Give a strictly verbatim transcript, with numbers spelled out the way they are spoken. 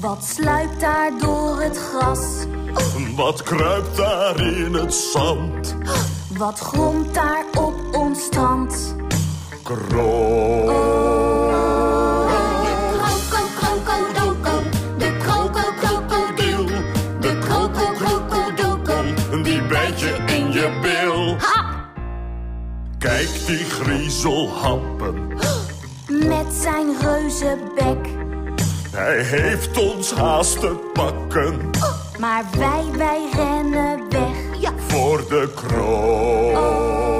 Wat sluipt daar door het gras? Wat kruipt daar in het zand? Wat gromt daar op ons strand? Kroon. De krokodil, de krokodil, die bijt je in je bil. Ha! Kijk die griezel happen. Met zijn reuze bek. Hij heeft ons haast te pakken. Maar wij, wij rennen weg. Voor de kroon.